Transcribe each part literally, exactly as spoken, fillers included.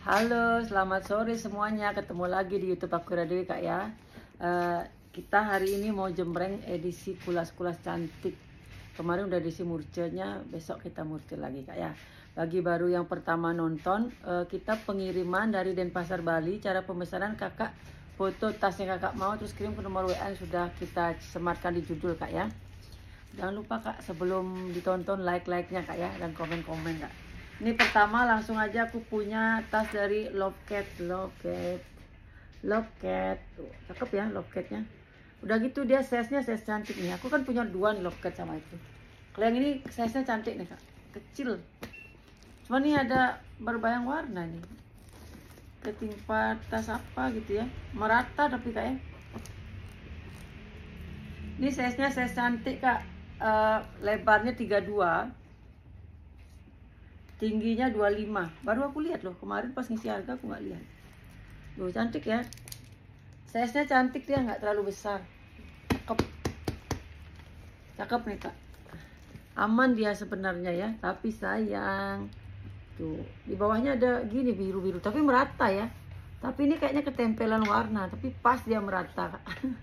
Halo, selamat sore semuanya. Ketemu lagi di YouTube aku Radewi Kak ya. Uh, kita hari ini mau jembreng edisi kulas-kulas cantik. Kemarin udah edisi murcenya, besok kita murce lagi Kak ya. Bagi baru yang pertama nonton, uh, kita pengiriman dari Denpasar Bali. Cara pemesanan kakak foto tas yang kakak mau terus kirim ke nomor W A yang sudah kita sematkan di judul Kak ya. Jangan lupa Kak, sebelum ditonton like-like-nya Kak ya, dan komen-komen Kak. Ini pertama langsung aja aku punya tas dari Loket, Loket, Loket, tuh cakep ya Loketnya. Udah gitu dia size-nya size cantik nih. Aku kan punya dua nih Loket sama itu. Kalau yang ini size-nya cantik nih Kak, kecil. Cuma nih ada berbayang warna nih. Ketimpa tas apa gitu ya, merata tapi Kak ya. Ini size-nya size cantik Kak, uh, lebarnya tiga puluh dua. Tingginya dua puluh lima. Baru aku lihat loh, kemarin pas ngisi harga aku nggak lihat. Loh cantik ya. Size-nya cantik, dia nggak terlalu besar. Cakep. Cakep nih Kak. Aman dia sebenarnya ya, tapi sayang. Tuh, di bawahnya ada gini biru-biru, tapi merata ya. Tapi ini kayaknya ketempelan warna, tapi pas dia merata Kak.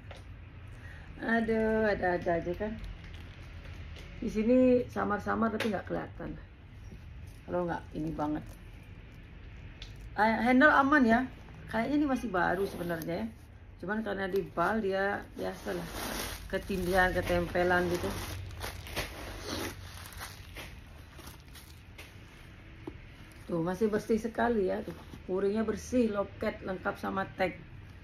Aduh, ada-ada aja kan. Di sini samar-samar tapi nggak kelihatan. Kalau nggak ini banget. Handle aman ya. Kayaknya ini masih baru sebenarnya ya. Cuman karena di bal dia biasalah ketindihan, ketempelan gitu. Tuh masih bersih sekali ya. Tuh puringnya bersih, loket lengkap sama tag.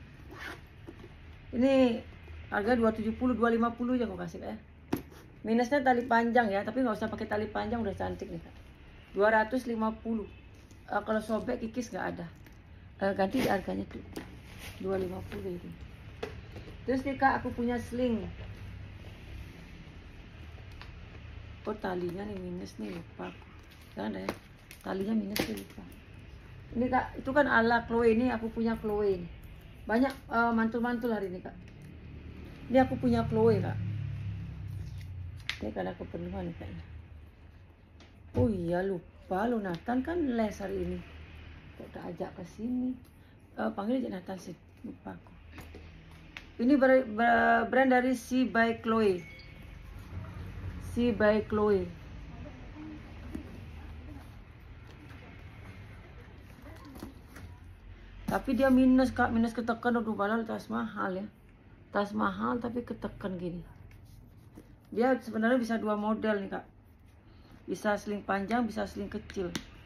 Ini harga dua ratus tujuh puluh, dua ratus lima puluh aja aku kasih ya. Minusnya tali panjang ya, tapi nggak usah pakai tali panjang udah cantik nih Kak. dua ratus lima puluh. Uh, kalau sobek kikis nggak ada. Uh, ganti harganya tuh dua ratus lima puluh itu. Terus nih Kak, aku punya sling. Oh talinya nih minus nih, lupa aku. Jangan deh, talinya minus nih lupa. Ini Kak, itu kan ala Chloe, ini aku punya Chloe nih. Banyak uh, mantul-mantul hari ini Kak. Ini aku punya Chloe Kak. Ini karena kepenuhan nih kayaknya. Oh iya lupa lo, Nathan kan les hari ini. Kok udah ajak ke sini? Uh, panggil aja Nathan sih, lupa aku. Ini ber, ber, brand dari Si by Chloe. Si by Chloe. Tapi dia minus Kak, minus ketekan. Aduh padahal tas mahal ya. Tas mahal tapi ketekan gini. Dia sebenarnya bisa dua model nih Kak. Bisa sling panjang, bisa sling kecil.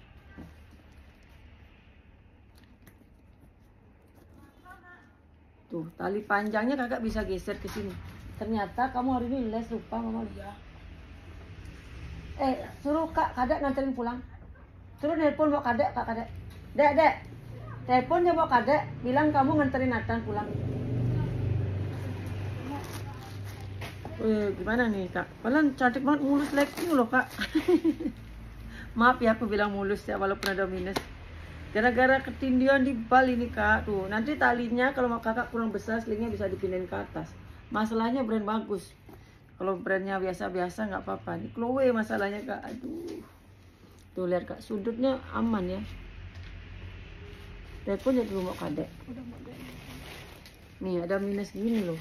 Tuh, tali panjangnya kakak bisa geser ke sini. Ternyata kamu hari ini les, lupa mama lihat. Eh, suruh Kak Kadek nganterin pulang. Suruh nelpon bawa Kadek, Kak Kadek. Dek, Dek. Telepon dia bawa Kadek, bilang kamu nganterin Nathan pulang. Eh, gimana nih Kak? Padahal cantik banget, mulus legging loh Kak. Maaf ya aku bilang mulus ya walaupun ada minus. Gara-gara ketindihan di bal ini Kak. Tuh nanti talinya kalau mau kakak kurang besar, slingnya bisa dipindahin ke atas. Masalahnya brand bagus. Kalau brandnya biasa-biasa nggak apa-apa. Ini Chloe masalahnya Kak. Aduh. Tuh lihat Kak, sudutnya aman ya. Teleponnya dulu mau Kadek. Nih ada minus gini loh.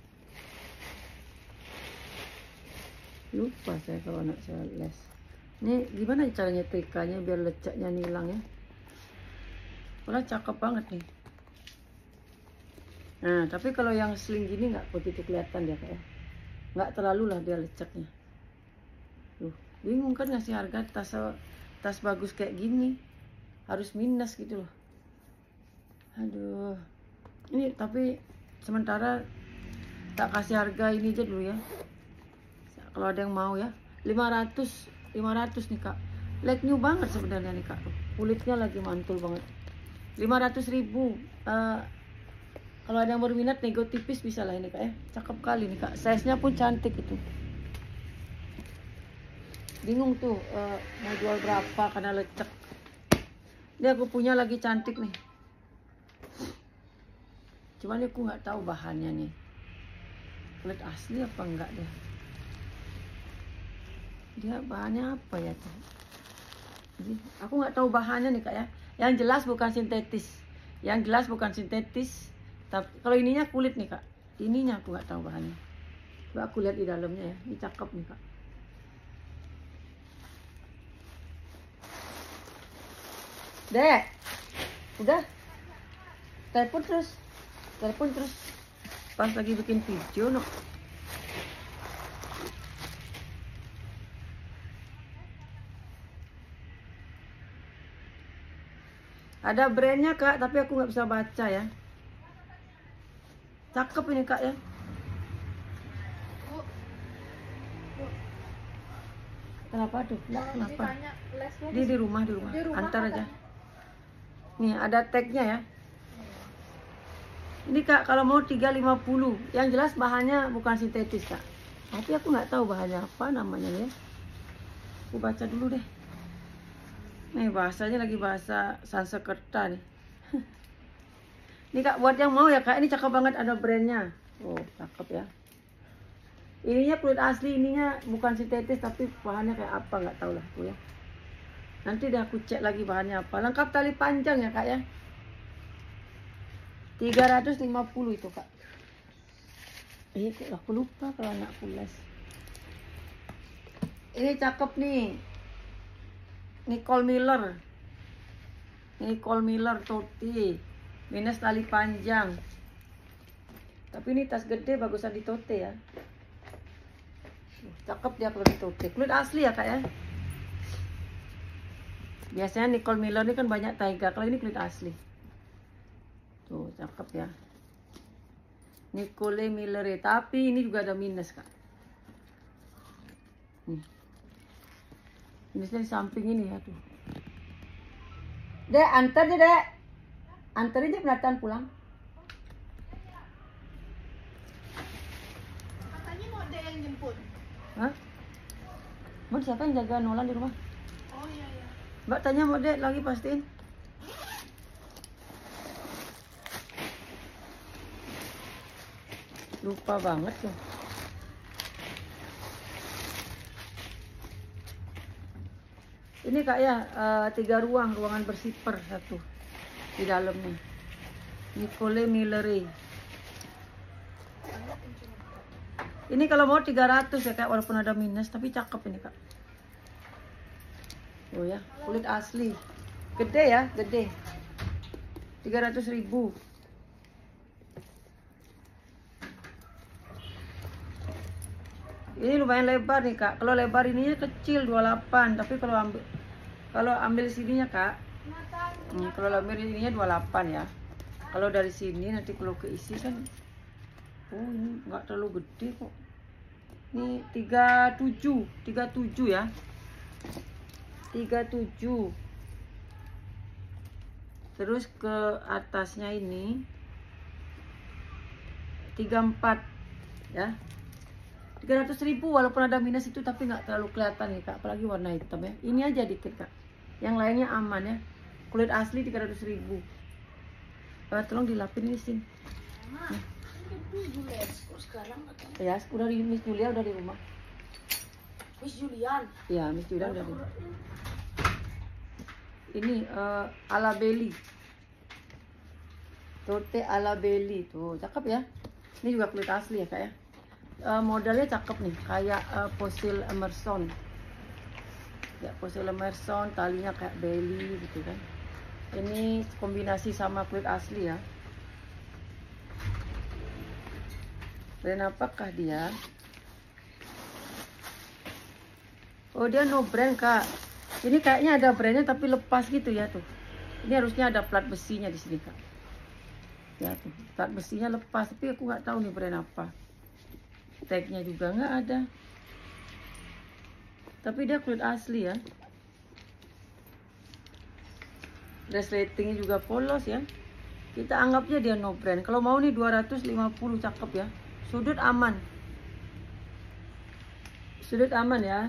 Lupa saya kalau anak saya les. Ini gimana caranya trikanya biar lecaknya hilang ya. Padahal cakep banget nih. Nah tapi kalau yang sling gini nggak begitu kelihatan dia kayak. Nggak terlalu lah dia lecaknya. Loh, bingung kan ngasih harga tas tas bagus kayak gini. Harus minus gitu loh. Aduh. Ini tapi sementara tak kasih harga ini aja dulu ya. Kalau ada yang mau ya, lima ratus nih Kak. Like new banget sebenarnya nih Kak. Kulitnya lagi mantul banget. lima ratus ribu. Uh, kalau ada yang berminat nego tipis bisa lah ini Kak ya. Cakep kali nih Kak. Size-nya pun cantik itu. Bingung tuh uh, mau jual berapa karena lecek. Ini aku punya lagi cantik nih. Cuman aku nggak tahu bahannya nih. Kulit asli apa enggak deh. Dia bahannya apa ya tuh? Aku nggak tahu bahannya nih Kak ya. Yang jelas bukan sintetis. Yang jelas bukan sintetis. Tapi kalau ininya kulit nih kak. Ininya aku nggak tahu bahannya. Coba aku lihat di dalamnya ya. Ini cakep nih kak. Dek, udah. Telepon terus. Telepon terus. Pas lagi bikin video no. Ada brandnya kak, tapi aku nggak bisa baca ya. Cakep ini kak ya. Kenapa tuh? Nggak, kenapa? Di di rumah di rumah. Di rumah antar aja. Nih ada tagnya ya. Ini kak kalau mau tiga ratus lima puluh. Yang jelas bahannya bukan sintetis kak. Tapi aku nggak tahu bahannya apa namanya ya. Aku baca dulu deh. Nih bahasanya lagi bahasa Sanskerta nih. Ini kak buat yang mau ya kak, ini cakep banget, ada brandnya. Oh cakep ya. Ininya kulit asli, ininya bukan sintetis tapi bahannya kayak apa nggak tahu lah aku ya. Nanti dah aku cek lagi bahannya apa. Lengkap tali panjang ya kak ya. tiga ratus lima puluh itu kak. Eh kok aku lupa kalau anak les. Ini cakep nih. Nicole Miller, Nicole Miller tote, minus tali panjang. Tapi ini tas gede, bagusan di tote ya. Cakep dia kalau di tote. Kulit asli ya kak ya. Biasanya Nicole Miller ini kan banyak taiga, kalau ini kulit asli. Tuh cakep ya. Nicole Miller, tapi ini juga ada minus kak. Nih. Minusnya di samping ini ya tuh. Dek, antar deh dek. Anterin aja penataan pulang. Katanya mau ada yang jemput. Hah? Mau siapa yang jaga Nolan di rumah? Oh iya iya. Mbak tanya mau dek lagi pastiin. Lupa banget tuh. Ini kak ya, uh, tiga ruang, ruangan bersiper satu di dalamnya. Nicole Miller. Ini kalau mau tiga ratus ya kak, walaupun ada minus, tapi cakep ini kak. Oh ya, kulit asli. Gede ya, gede. tiga ratus ribu. Ini lumayan lebar nih kak. Kalau lebar ininya kecil dua puluh delapan, tapi kalau ambil kalau ambil sininya kak, hmm, kalau ambil ininya dua puluh delapan ya. Kalau dari sini nanti kalau keisi kan, oh ini nggak terlalu gede kok. Ini tiga puluh tujuh, tiga puluh tujuh ya, tiga puluh tujuh. Terus ke atasnya ini tiga puluh empat ya. tiga ratus ribu walaupun ada minus itu, tapi nggak terlalu kelihatan nih kak, apalagi warna hitam ya. Ini aja dikit kak, yang lainnya aman ya. Kulit asli tiga ratus ribu. Uh, tolong dilapin ini sini. Nah. Ya, udah di Miss Julia udah di rumah. Miss Julian. Ya, Miss Julia udah di rumah. Ini uh, ala Belly. Tote ala Belly tuh, cakep ya. Ini juga kulit asli ya kak ya. Uh, modelnya cakep nih, kayak uh, Fossil Emerson ya, Fossil Emerson, talinya kayak belly gitu kan. Ini kombinasi sama kulit asli ya. Brand apakah dia? Oh dia no brand kak. Ini kayaknya ada brandnya tapi lepas gitu ya tuh. Ini harusnya ada plat besinya di sini kak. Ya tuh, plat besinya lepas, tapi aku nggak tahu nih brand apa. Tagnya juga nggak ada, tapi dia kulit asli ya. Resletingnya juga polos ya. Kita anggapnya dia no brand. Kalau mau nih dua ratus lima puluh, cakep ya. Sudut aman, sudut aman ya.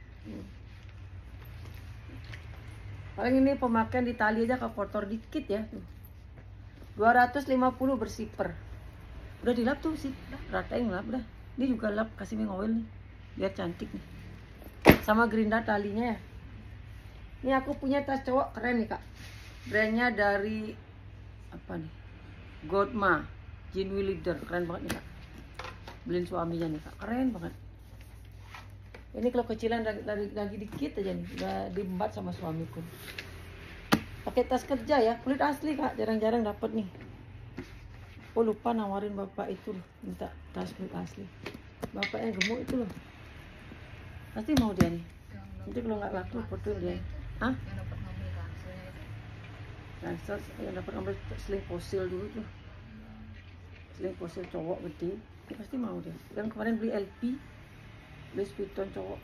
Paling ini pemakaian di tali aja ke kotor dikit ya. dua ratus lima puluh bersiper. Udah dilap tuh sih, ratain lap dah. Ini juga lap, kasih mengowel nih, biar cantik nih. Sama gerinda talinya ya. Ini aku punya tas cowok keren nih kak. Brandnya dari apa nih? Godma, Genuine Leader, keren banget nih kak. Beliin suaminya nih kak, keren banget. Ini kalau kecilan lagi, lagi, lagi dikit aja nih, udah diembat sama suamiku. Pakai tas kerja ya, kulit asli kak, jarang-jarang dapat nih. Oh lupa nawarin bapak itu loh, minta tas kulit asli. Bapaknya gemuk itu loh, pasti mau dia nih. Nanti kalau nggak laku, foto dia. Hah? Yang dapat ngambil ranselnya itu. Ransel yang dapat ngambil seling fosil dulu tuh, seling fosil cowok gede, dia pasti mau dia. Yang kemarin beli L P, beli Spiton cowok,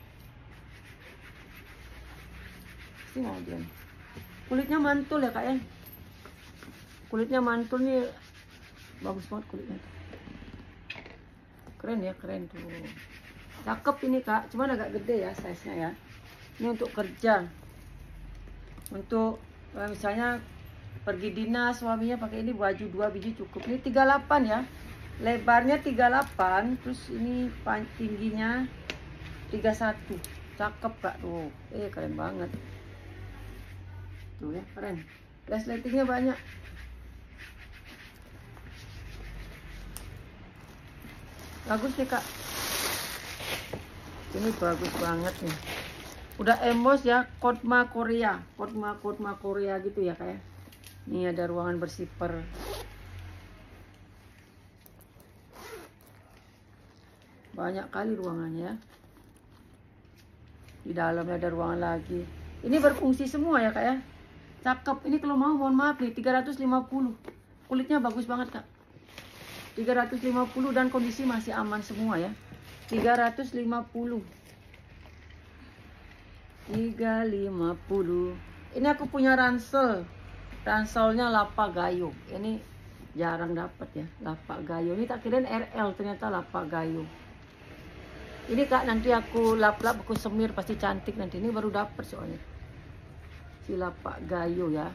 pasti mau dia. Kulitnya mantul ya kak ya, kulitnya mantul nih, bagus banget kulitnya. Keren ya, keren tuh, cakep ini kak, cuman agak gede ya size nya ya. Ini untuk kerja, untuk misalnya pergi dinas, suaminya pakai ini, baju dua biji cukup. Ini tiga puluh delapan ya, lebarnya tiga puluh delapan, terus ini tingginya tiga puluh satu. Cakep kak tuh, eh keren banget tuh ya, keren. Resletingnya banyak. Bagus nih kak, ini bagus banget nih. Udah emos ya, Kodma Korea, Kodma Kodma Korea gitu ya kayak. Ini ada ruangan bersifar. Banyak kali ruangannya. Di dalamnya ada ruangan lagi. Ini berfungsi semua ya kak ya. Cakep. Ini kalau mau mohon maaf nih, tiga ratus lima puluh. Kulitnya bagus banget kak. tiga ratus lima puluh dan kondisi masih aman semua ya. tiga ratus lima puluh. tiga ratus lima puluh. Ini aku punya ransel. Ranselnya Lapa Gayo. Ini jarang dapat ya, Lapa Gayo. Ini tak kirain R L, ternyata Lapa Gayo. Ini kak nanti aku lap-lap, aku semir pasti cantik nanti. Ini baru dapat soalnya. Si Lapa Gayo ya.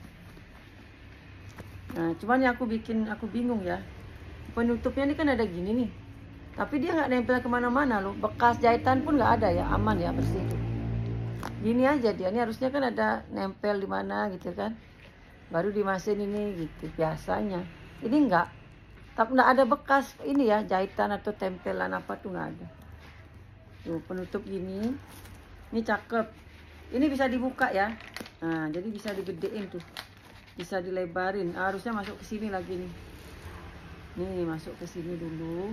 Nah, cuman yang aku bikin aku bingung ya. Penutupnya ini kan ada gini nih. Tapi dia nggak nempel kemana-mana loh. Bekas jahitan pun nggak ada ya, aman ya, bersih itu. Gini aja dia, ini harusnya kan ada nempel di mana gitu kan, baru dimasin ini gitu biasanya. Ini enggak, tapi enggak ada bekas ini ya, jahitan atau tempelan apa tuh nggak ada. Tuh penutup gini, ini cakep. Ini bisa dibuka ya, nah jadi bisa digedein tuh, bisa dilebarin. Ah, harusnya masuk ke sini lagi nih. Nih masuk ke sini dulu.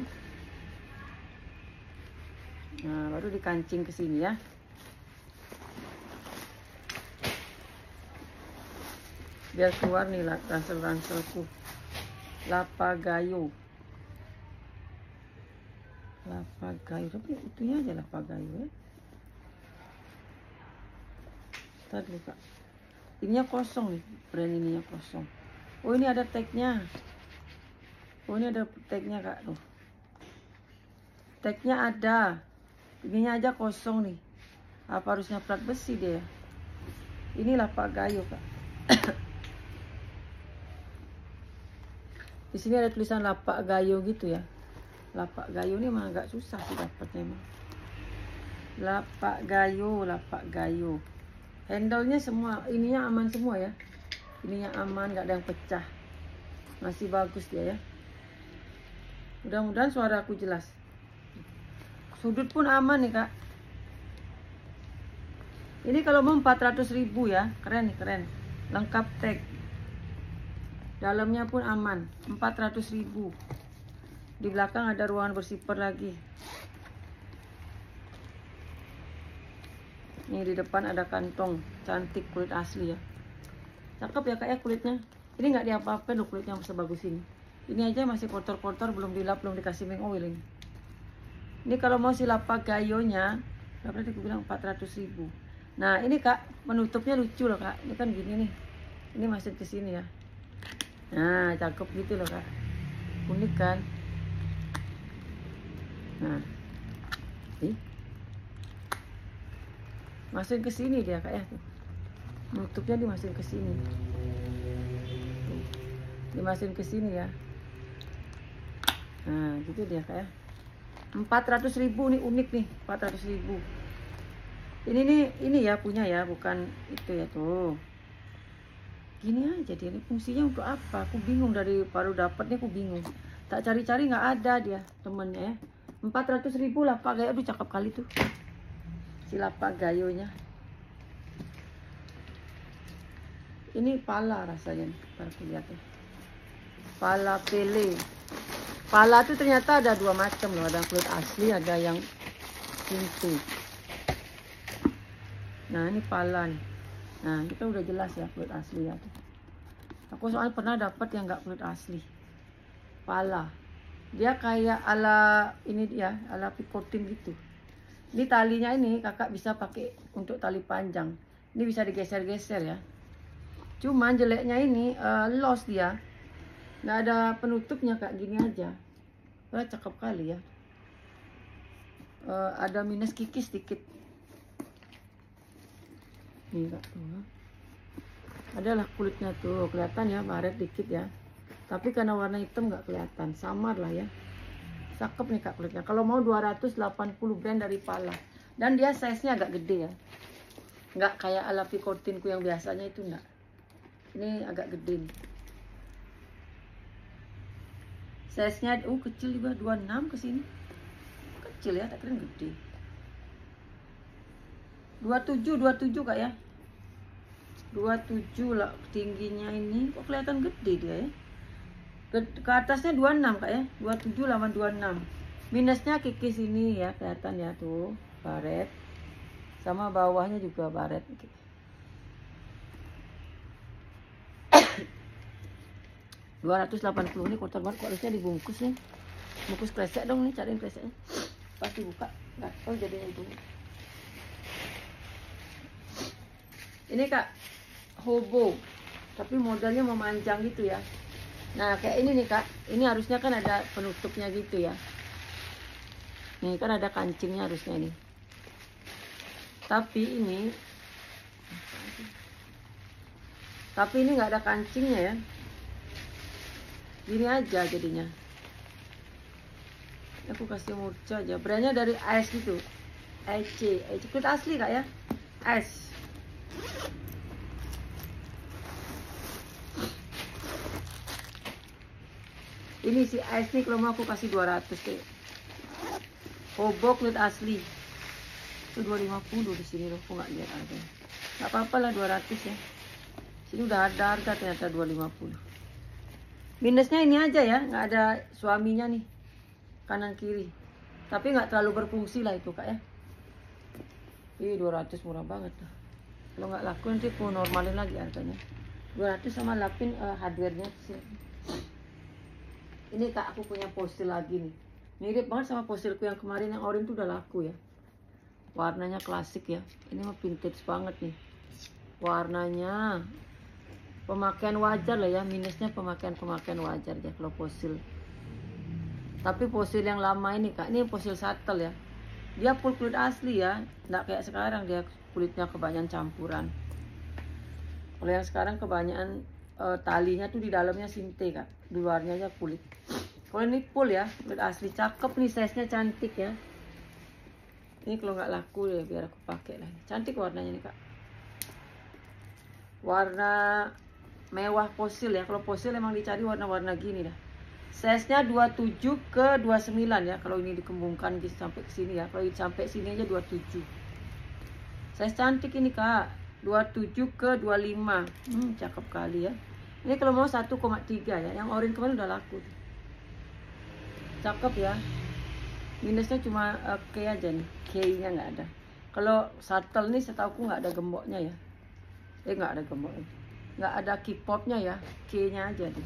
Nah baru dikancing ke sini ya. Biar keluar nih lah ransel-ranselku. Lapa Gayo. Lapa Gayo, tapi itunya aja Lapa Gayo ya. Ntar dulu kak. Ininya kosong nih, brand ininya kosong. Oh ini ada tagnya. Oh ini ada tagnya kak tuh. Tagnya ada. Ininya aja kosong nih. Apa harusnya plat besi dia? Ini Lapa Gayo kak. Di sini ada tulisan Lapa Gayo gitu ya. Lapa Gayo ini emang agak susah sih dapatnya emang. Lapa Gayo, Lapa Gayo. Handle-nya semua, ininya aman semua ya. Ininya aman, nggak ada yang pecah. Masih bagus dia ya. Mudah-mudahan suara aku jelas. Sudut pun aman nih kak. Ini kalau mau empat ratus ribu ya. Keren nih, keren. Lengkap tag. Dalamnya pun aman, empat ratus ribu. Di belakang ada ruangan bersifar lagi. Ini di depan ada kantong, cantik, kulit asli ya. Cakep ya kak ya kulitnya. Ini nggak diapa-apain loh kulitnya sebagus ini. Ini aja masih kotor-kotor, belum dilap, belum dikasih ming oil ini. Ini kalau mau si Lapa Gayonya, berapa tadi aku bilang empat ratus ribu. Nah ini kak, penutupnya lucu loh kak. Ini kan gini nih. Ini masuk ke sini ya. Nah, cakep gitu loh kak. Unik kan? Nah, ih, masukin ke sini dia kak ya. Nutupnya dimasukin ke sini. Tuh. Dimasukin ke sini ya. Nah, gitu dia kak ya. empat ratus ribu nih, unik nih, empat ratus ribu. Ini nih, ini ya punya ya, bukan itu ya tuh. Gini aja dia, ini fungsinya untuk apa? Aku bingung, dari baru dapatnya aku bingung. Tak cari-cari nggak ada dia temennya ya. empat ratus ribu lapak gayo, aduh cakep kali tuh. Si lapak gayonya. Ini pala rasanya nih, ntar aku lihat ya. Pala pele. Pala tuh ternyata ada dua macam loh, ada kulit asli, ada yang pintu. Nah ini pala nih. Nah itu udah jelas ya kulit asli ya. Aku soalnya pernah dapat yang nggak kulit asli. Pala. Dia kayak ala ini dia, ala picotin gitu. Ini talinya ini kakak bisa pakai untuk tali panjang. Ini bisa digeser-geser ya. Cuman jeleknya ini uh, loss dia. Nggak ada penutupnya kak, gini aja. Wah cakep kali ya. Uh, ada minus kikis sedikit. Nih kak tuh. Adalah kulitnya tuh kelihatan ya, baret dikit ya. Tapi karena warna hitam nggak kelihatan, samar lah ya. Cakep nih kak kulitnya. Kalau mau dua ratus delapan puluh brand dari Pala. Dan dia size-nya agak gede ya. Nggak kayak ala picotinku yang biasanya itu enggak. Ini agak gede nih. Size-nya uh kecil juga, dua puluh enam ke sini. Kecil ya, tak kira gede. dua puluh tujuh, dua puluh tujuh kak ya. dua puluh tujuh lah tingginya ini, kok kelihatan gede dia ya. Ke, ke atasnya dua puluh enam kak ya, dua puluh tujuh lawan dua puluh enam. Minusnya kikis ini ya, kelihatan ya tuh, baret. Sama bawahnya juga baret. dua ratus delapan puluh ini kotor banget, kok harusnya dibungkus nih. Bungkus kresek dong nih, cariin kreseknya. Pasti buka, nggak tahu jadinya itu. Ini kak, hobo, tapi modelnya memanjang gitu ya. Nah kayak ini nih kak, ini harusnya kan ada penutupnya gitu ya. Nih kan ada kancingnya harusnya ini. Tapi ini, tapi ini nggak ada kancingnya ya. Gini aja jadinya. Aku kasih murca aja. Brandnya dari Ice gitu, E C, E C kulit asli kak ya, Ice. Ini si Ice nih kalau mau aku kasih dua ratus deh. Hobo kulit asli. Itu dua ratus lima puluh di sini loh, aku nggak lihat harga. Nggak apa-apa lah dua ratus ya. Sini udah ada harga ternyata dua ratus lima puluh. Minusnya ini aja ya, nggak ada suaminya nih. Kanan kiri. Tapi nggak terlalu berfungsi lah itu kak ya. Ih dua ratus murah banget lah. Kalau nggak laku nanti aku normalin lagi harganya. dua ratus sama lapin uh, hardware-nya sih. Ini kak aku punya fosil lagi nih. Mirip banget sama fosilku yang kemarin yang orange tuh udah laku ya. Warnanya klasik ya. Ini mah vintage banget nih. Warnanya pemakaian wajar lah ya. Minusnya pemakaian-pemakaian wajar ya kalau fosil. Tapi fosil yang lama ini kak, ini fosil shuttle ya. Dia full kulit asli ya. Nggak kayak sekarang dia kulitnya kebanyakan campuran. Kalau yang sekarang kebanyakan uh, talinya tuh di dalamnya sinte kak. Di luarnya aja kulit. Kalau ini full ya, kulit asli, cakep nih, size-nya cantik ya. Ini kalau nggak laku ya biar aku pakai lah. Cantik warnanya nih kak. Warna mewah fosil ya. Kalau fosil emang dicari warna-warna gini dah. Size-nya dua puluh tujuh ke dua puluh sembilan ya. Kalau ini dikembangkan sampai ke sini ya. Kalau sampai sini aja dua puluh tujuh. Size cantik ini kak. dua puluh tujuh ke dua puluh lima. Hmm, cakep kali ya. Ini kalau mau satu koma tiga ya. Yang orange kemarin udah laku. Cakep ya. Minusnya cuma uh, K aja nih. K-nya nggak ada. Kalau shuttle nih setauku nggak ada gemboknya ya. Eh nggak ada gemboknya. Nggak ada keypopnya ya. K-nya aja nih.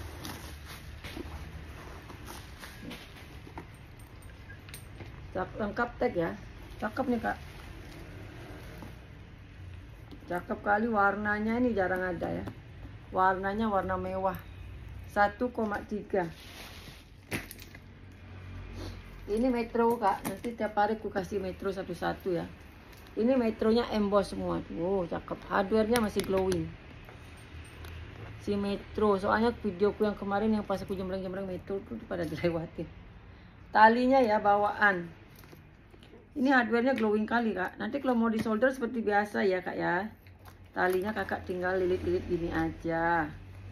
Cakep, lengkap tag ya. Cakep nih kak. Cakep kali, warnanya ini jarang ada ya. Warnanya warna mewah. satu koma tiga. Ini metro kak. Nanti tiap hari aku kasih metro satu-satu ya. Ini metronya emboss semua. Wow cakep. Hardware-nya masih glowing. Si metro. Soalnya videoku yang kemarin yang pas aku jembreng-jembreng metro tuh pada dilewatin. Talinya ya bawaan. Ini hardware-nya glowing kali kak. Nanti kalau mau di solder seperti biasa ya kak ya. Talinya kakak tinggal lilit-lilit gini aja.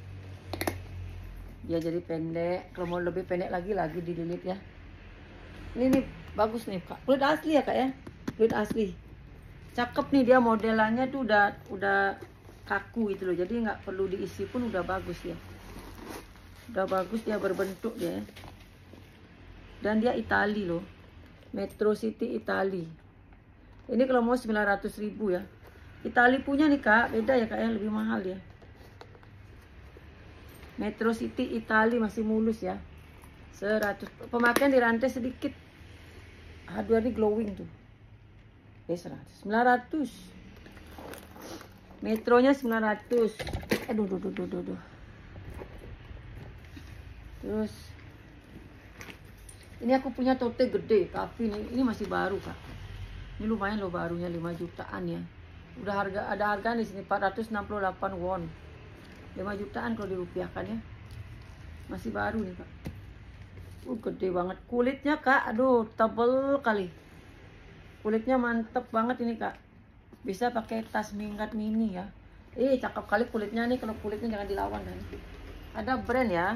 Dia jadi pendek. Kalau mau lebih pendek lagi lagi dililit ya. Ini nih bagus nih kak. Kulit asli ya kak ya. Kulit asli. Cakep nih dia modelannya tuh udah udah kaku gitu loh. Jadi nggak perlu diisi pun udah bagus ya. Udah bagus dia berbentuk dia. Dan dia Itali loh. Metro City Itali. Ini kalau mau sembilan ratus ribu ya. Itali punya nih kak, beda ya kak ya, lebih mahal ya. Metro City Itali masih mulus ya. seratus. Pemakaian di rantai sedikit. Hardware ini glowing tuh. Eh seratus. sembilan ratus. Metronya sembilan ratus. Aduh, aduh, aduh, aduh, aduh. Terus ini aku punya tote gede, tapi ini, ini masih baru kak. Ini lumayan loh barunya lima jutaan ya. Udah harga ada harga di sini empat ratus enam puluh delapan won. lima jutaan kalau dirupiahkan ya. Masih baru nih, Kak. Uh, gede banget kulitnya, Kak. Aduh, tebel kali. Kulitnya mantep banget ini, Kak. Bisa pakai tas minggat mini ya. Eh, cakep kali kulitnya nih. Kalau kulitnya jangan dilawan kan. Ada brand ya.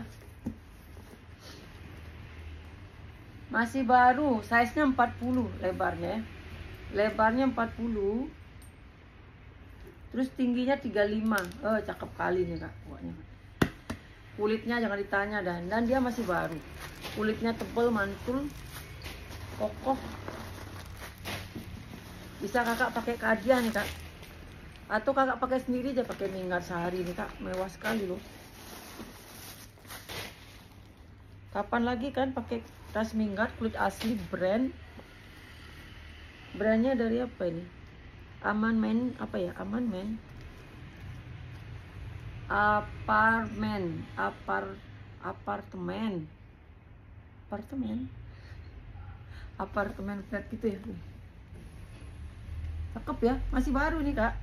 Masih baru, size-nya empat puluh lebarnya ya. Lebarnya empat puluh. Terus tingginya tiga puluh lima. Oh, cakep kali nih, Kak. Pokoknya. Kulitnya jangan ditanya dan dan dia masih baru. Kulitnya tebal, mantul, kokoh. Bisa Kakak pakai hadiah nih, Kak. Atau Kakak pakai sendiri aja pakai minggat sehari nih, Kak. Mewah sekali loh. Kapan lagi kan pakai tas minggat kulit asli brand. Brandnya dari apa ini? Aman men, apa ya? Aman men. Apartemen, apar apartemen. Apartemen. Apartemen flat gitu ya. Cakep ya, masih baru nih, Kak.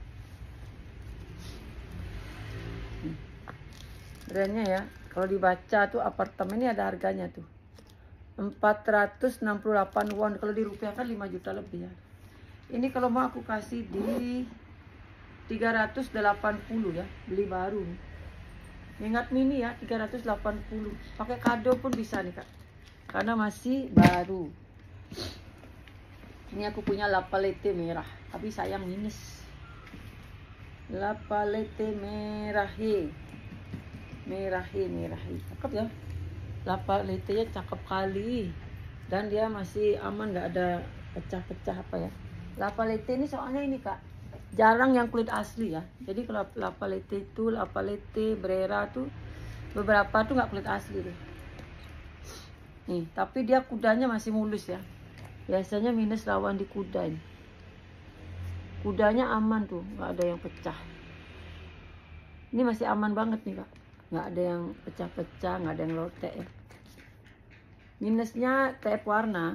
Brandnya ya. Kalau dibaca tuh apartemen ini ada harganya tuh. empat ratus enam puluh delapan won, kalau dirupiahkan lima juta lebih ya. Ini kalau mau aku kasih di tiga ratus delapan puluh ya, beli baru nih. Ingat mini ya, tiga ratus delapan puluh. Pakai kado pun bisa nih, Kak. Karena masih baru. Ini aku punya La Palette merah, tapi sayang minus. La Palette merah he. Merah he, merah he. Cakep ya. La Palette-nya cakep kali. Dan dia masih aman, nggak ada pecah-pecah apa ya. La Palette ini soalnya ini, Kak, jarang yang kulit asli ya. Jadi kalau La Palette itu, La Palette, Brera tuh beberapa tuh nggak kulit asli tuh. Nih, tapi dia kudanya masih mulus ya. Biasanya minus lawan di kuda ini. Kudanya aman tuh, nggak ada yang pecah. Ini masih aman banget nih, Kak. Nggak ada yang pecah-pecah, nggak ada yang lotek ya. Minusnya tep warna.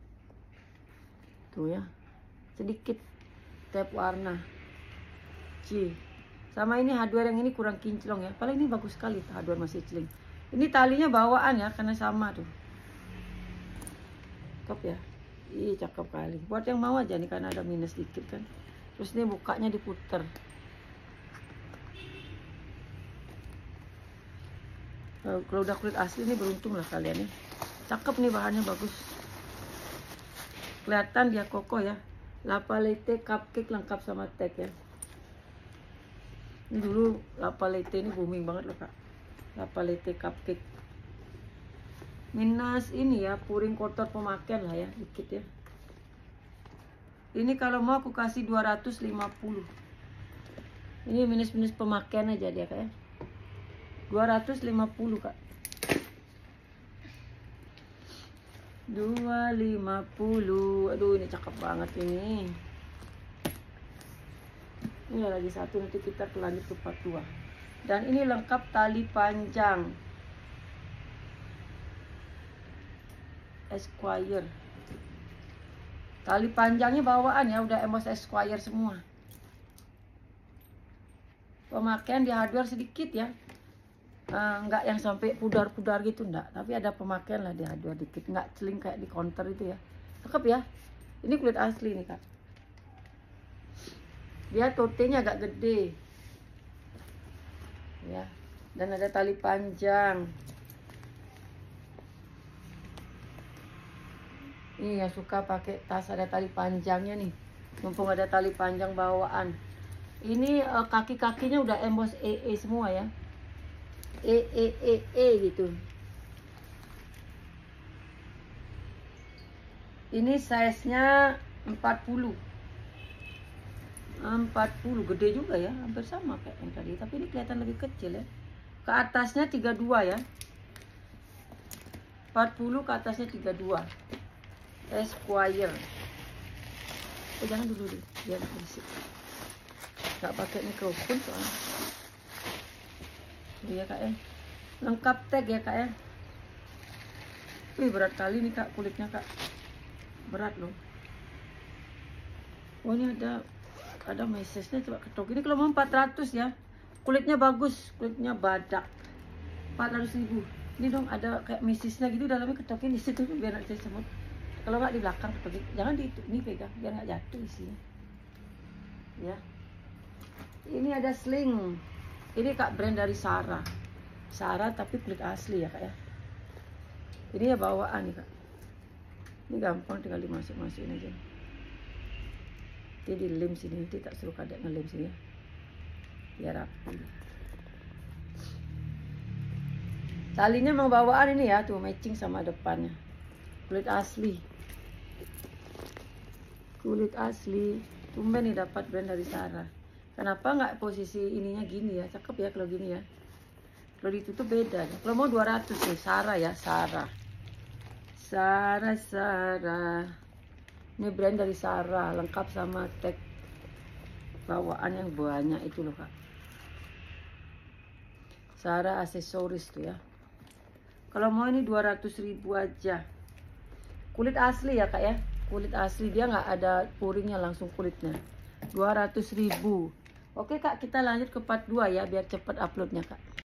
Tuh ya. Sedikit tep warna. C. Sama ini hardware yang ini kurang kinclong ya. Paling ini bagus sekali hardware masih celing. Ini talinya bawaan ya karena sama tuh. Cakep ya. Ih, cakep kali. Buat yang mau aja nih karena ada minus dikit kan. Terus ini bukanya diputer. Kalau udah kulit asli ini beruntung lah kalian nih. Cakep nih, bahannya bagus. Kelihatan dia kokoh ya. La Palette cupcake lengkap sama tag ya. Ini dulu La Palette ini booming banget loh, Kak. La Palette cupcake. Minus ini ya, puring kotor pemakaian lah ya, dikit ya. Ini kalau mau aku kasih dua ratus lima puluh. Ini minus-minus pemakaian aja dia, Kak ya. dua ratus lima puluh, Kak. dua ratus lima puluh. Aduh, ini cakep banget ini. Ini lagi satu, nanti kita lanjut ke part dua. Dan ini lengkap tali panjang Esquire. Tali panjangnya bawaan ya, udah emos Esquire semua. Pemakaian di hardware sedikit ya. Uh, enggak yang sampai pudar-pudar gitu enggak, tapi ada pemakaian lah di hardware dikit, enggak celing kayak di counter itu ya. Cakep ya. Ini kulit asli nih, Kak. Dia totenya agak gede. Ya. Dan ada tali panjang. Ini yang suka pakai tas ada tali panjangnya nih. Mumpung ada tali panjang bawaan. Ini uh, kaki-kakinya udah emboss E E semua ya. E E E E gitu. Ini size-nya empat puluh. empat puluh gede juga ya, hampir sama kayak yang tadi, tapi ini kelihatan lebih kecil ya. Ke atasnya tiga puluh dua ya. empat puluh ke atasnya tiga puluh dua. Esquire. Oh jangan dulu deh, biar berisik. Gak pakai mikrofon soalnya. Iya kak ya. Lengkap tag ya kak ya. Wih berat kali nih kak kulitnya kak. Berat loh. Oh ini ada ada mesesnya, coba ketok. Ini kalau mau empat ratus ya. Kulitnya bagus, kulitnya badak. empat ratus ribu. Ini dong ada kayak mesesnya gitu, dalamnya ketokin di situ biar nggak jadi semut. Kalau nggak di belakang ketokin. Jangan di itu, ini pegang biar nggak jatuh isinya. Ya. Ini ada sling. Ini kak brand dari Sarah. Sarah tapi kulit asli ya kak ya. Ini ya bawaan nih kak. Ini gampang tinggal dimasuk-masukin aja. Dia dilem sini, nanti tak suruh kadek ngelem sini ya. Biar rapi. Talinya mau bawaan ini ya, tuh matching sama depannya. Kulit asli. Kulit asli. Tumben nih dapat brand dari Sarah. Kenapa nggak posisi ininya gini ya? Cakep ya kalau gini ya. Kalau ditutup beda ya. Kalau mau dua ratus nih, Sarah ya, Sarah. Sarah, Sarah. Ini brand dari Sarah, lengkap sama tag bawaan yang banyak itu loh kak. Sarah aksesoris tuh ya. Kalau mau ini dua ratus ribu aja. Kulit asli ya kak ya. Kulit asli, dia nggak ada puringnya, langsung kulitnya. dua ratus ribu. Oke kak, kita lanjut ke part dua ya biar cepet uploadnya kak.